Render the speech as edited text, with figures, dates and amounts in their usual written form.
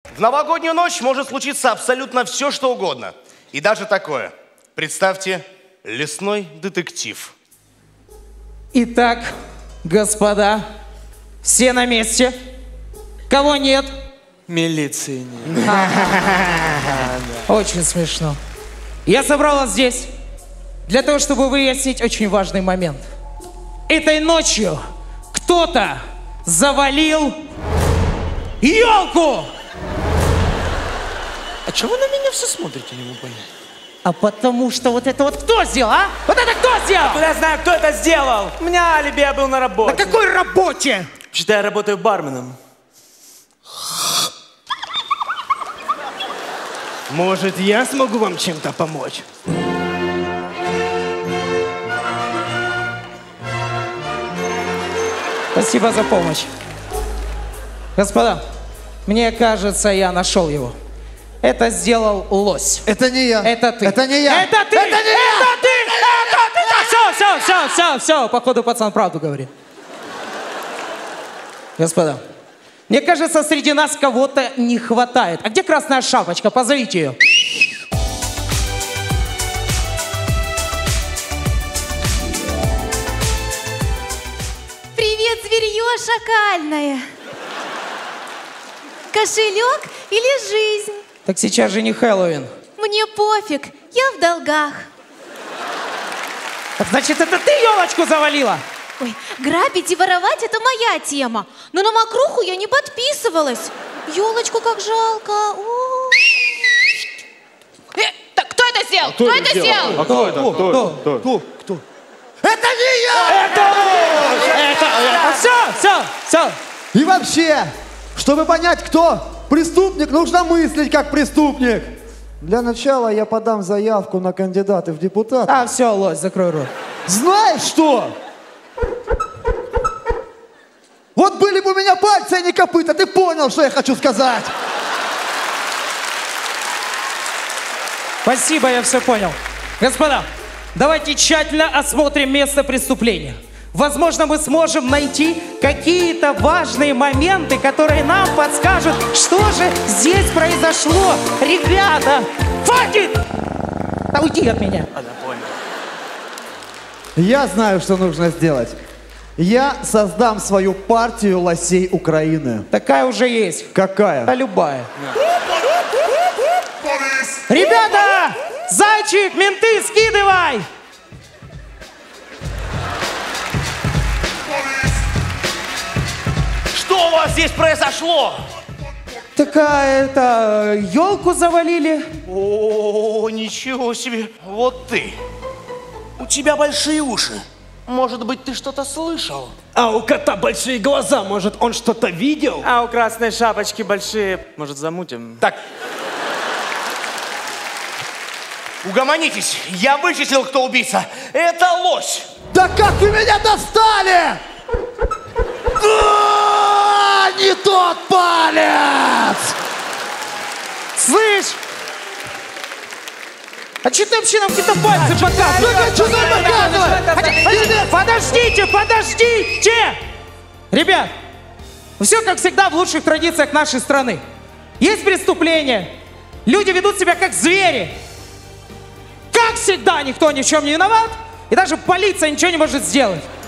В новогоднюю ночь может случиться абсолютно все, что угодно. И даже такое. Представьте, лесной детектив. Итак, господа, все на месте? Кого нет? Милиции нет. Очень смешно. Я собрал вас здесь для того, чтобы выяснить очень важный момент. Этой ночью кто-то завалил елку! А чего вы на меня все смотрите, не могу понять? А потому что вот это вот кто сделал, а? Вот это кто сделал? Я знаю, кто это сделал. У меня алиби, я был на работе. На какой работе? Что я работаю барменом. Может, я смогу вам чем-то помочь? Спасибо за помощь. Господа, мне кажется, я нашел его. Это сделал лось. Это не я. Это ты. Это не я. Это ты. Это не я. Это ты. Все. Походу, пацан правду говорит. Господа, мне кажется, среди нас кого-то не хватает. А где красная шапочка? Позовите ее. Привет, зверье шакальное. Кошелек или жизнь? Так сейчас же не Хэллоуин. Мне пофиг, я в долгах. Так значит, это ты елочку завалила? Ой, грабить и воровать — это моя тема. Но на мокруху я не подписывалась. Елочку как жалко. Так кто это сделал? Кто это сделал? А кто это? Кто? Это не я! Это все. И вообще, чтобы понять, кто преступник, нужно мыслить как преступник. Для начала я подам заявку на кандидаты в депутаты. А, все, лось, закрой рот. Знаешь что? Вот были бы у меня пальцы, а не копыта, ты понял, что я хочу сказать? Спасибо, я все понял. Господа, давайте тщательно осмотрим место преступления. Возможно, мы сможем найти какие-то важные моменты, которые нам подскажут, что же здесь произошло. Ребята, хватит! Да уйди от меня. Да, понял. Я знаю, что нужно сделать. Я создам свою партию лосей Украины. Такая уже есть. Какая? Да любая. Ребята! Зайчик, менты, скидывай! Что у вас здесь произошло? Такая, елку завалили. О, ничего себе. Вот ты. У тебя большие уши. Может быть, ты что-то слышал? А у кота большие глаза, может, он что-то видел? А у красной шапочки большие. Может, замутим? Так. Угомонитесь. Я вычислил, кто убийца. Это лось. Да как вы меня достали? А, не тот палец! Слышь! А что ты вообще нам какие-то пальцы показываешь? Что ты показываешь? Подождите! Ребят, все как всегда в лучших традициях нашей страны. Есть преступления, люди ведут себя как звери. Как всегда, никто ни в чем не виноват, и даже полиция ничего не может сделать.